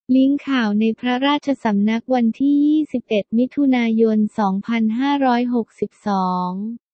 ลิงก์ข่าวในพระราชสำนักวันที่ 21 มิถุนายน 2562